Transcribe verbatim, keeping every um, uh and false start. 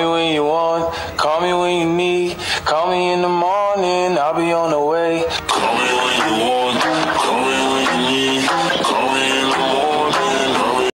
when you want, call me when you need. Call me in the morning, I'll be on the way.